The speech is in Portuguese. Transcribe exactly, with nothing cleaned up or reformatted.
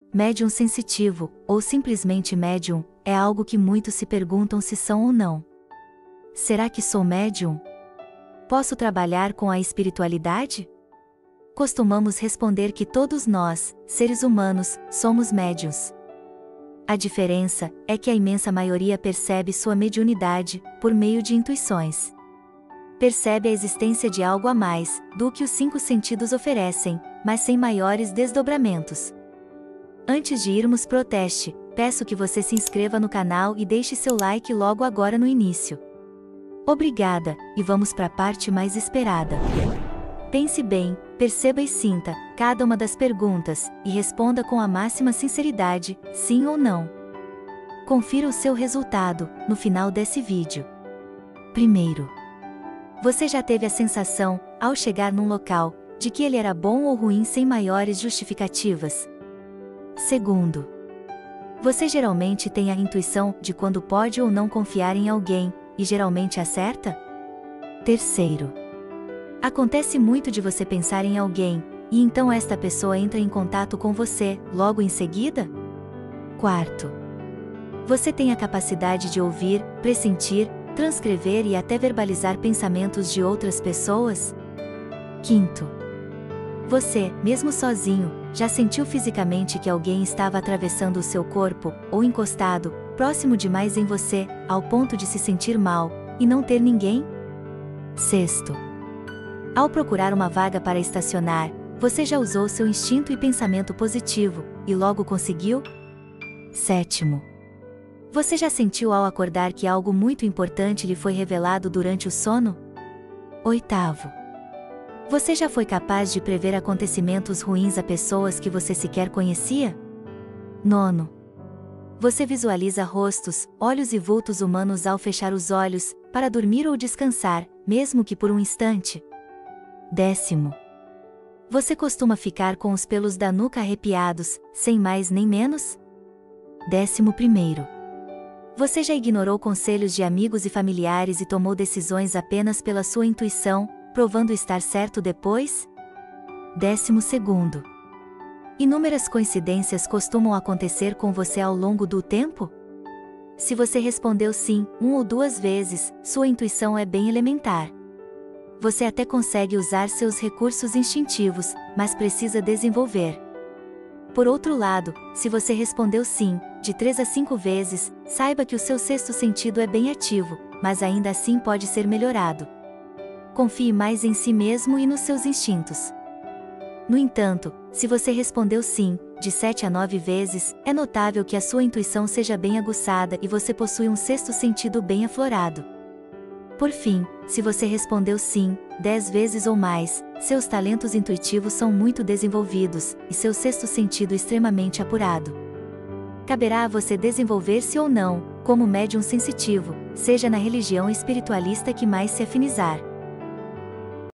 Médium sensitivo, ou simplesmente médium, é algo que muitos se perguntam se são ou não. Será que sou médium? Posso trabalhar com a espiritualidade? Costumamos responder que todos nós, seres humanos, somos médiuns. A diferença é que a imensa maioria percebe sua mediunidade por meio de intuições. Percebe a existência de algo a mais do que os cinco sentidos oferecem, mas sem maiores desdobramentos. Antes de irmos pro teste, peço que você se inscreva no canal e deixe seu like logo agora no início. Obrigada, e vamos para a parte mais esperada. Pense bem, perceba e sinta cada uma das perguntas, e responda com a máxima sinceridade, sim ou não. Confira o seu resultado no final desse vídeo. Primeiro, você já teve a sensação, ao chegar num local, de que ele era bom ou ruim sem maiores justificativas? Segundo, você geralmente tem a intuição de quando pode ou não confiar em alguém, e geralmente acerta? Terceiro, acontece muito de você pensar em alguém, e então esta pessoa entra em contato com você, logo em seguida? Quarto, você tem a capacidade de ouvir, pressentir, transcrever e até verbalizar pensamentos de outras pessoas? Quinto, você, mesmo sozinho, já sentiu fisicamente que alguém estava atravessando o seu corpo, ou encostado, próximo demais em você, ao ponto de se sentir mal, e não ter ninguém? Sexto, ao procurar uma vaga para estacionar, você já usou seu instinto e pensamento positivo, e logo conseguiu? Sétimo, você já sentiu ao acordar que algo muito importante lhe foi revelado durante o sono? Oitavo, você já foi capaz de prever acontecimentos ruins a pessoas que você sequer conhecia? Nono, você visualiza rostos, olhos e vultos humanos ao fechar os olhos, para dormir ou descansar, mesmo que por um instante? Décimo, você costuma ficar com os pelos da nuca arrepiados, sem mais nem menos? Décimo primeiro, você já ignorou conselhos de amigos e familiares e tomou decisões apenas pela sua intuição, provando estar certo depois? Décimo segundo, inúmeras coincidências costumam acontecer com você ao longo do tempo? Se você respondeu sim, um ou duas vezes, sua intuição é bem elementar. Você até consegue usar seus recursos instintivos, mas precisa desenvolver. Por outro lado, se você respondeu sim, de três a cinco vezes, saiba que o seu sexto sentido é bem ativo, mas ainda assim pode ser melhorado. Confie mais em si mesmo e nos seus instintos. No entanto, se você respondeu sim, de sete a nove vezes, é notável que a sua intuição seja bem aguçada e você possui um sexto sentido bem aflorado. Por fim, se você respondeu sim, dez vezes ou mais, seus talentos intuitivos são muito desenvolvidos, e seu sexto sentido extremamente apurado. Caberá a você desenvolver-se ou não, como médium sensitivo, seja na religião espiritualista que mais se afinizar.